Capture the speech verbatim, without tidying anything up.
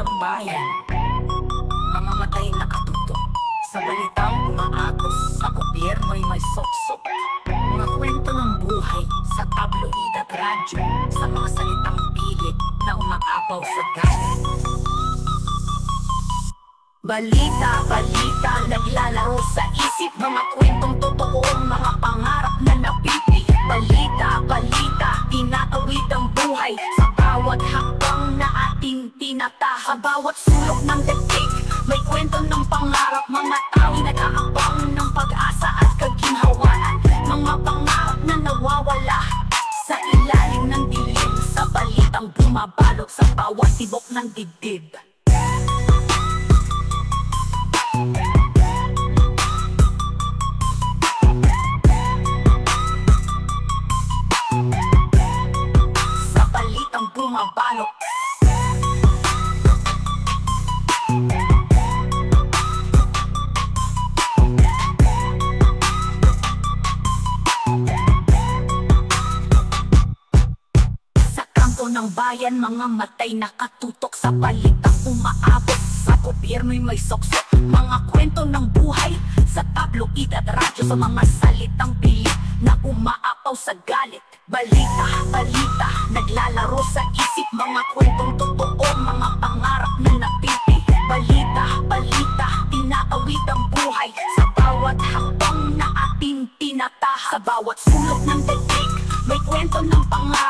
ng bayan, mga matay nakatutok sa balitang umaagos, sa gobyerno'y may soksok. Mga kwento ng buhay sa tabloid at radyo, sa mga salitang pilit na umaapaw sa galit. Balita, balita, naglalaro sa isip, mga kwentong totoo, mga pangarap na napipi. Balita, balita, tinaawit ang buhay sa bawat hakbang na ating tinataha. Bawat sulok ng daigdig, may kwento ng pangarap, mga tao nag-aabang ng pag-asa at kaginhawaan. Mga pangarap na nawawala sa ilalim ng dilim, sa balitang bumabalot sa bawat tibok ng dibdib. Sa balitang bumabalot, sa kampo ng bayan, mga matay nakatutok, sa balitang umaabot, sa gobyerno'y may soksok. Mga kwento ng buhay sa tabloid at radyo, sa mga salitang pilit na umaapaw sa galit. Balita, balita, naglalaro sa isip, mga kwentong totoo, mga pangarap na napipi. Balita, balita, tinaawit ang buhay sa bawat hakbang na ating tinataha. Sa bawat sulok ng daigdig, may kwento ng pangarap,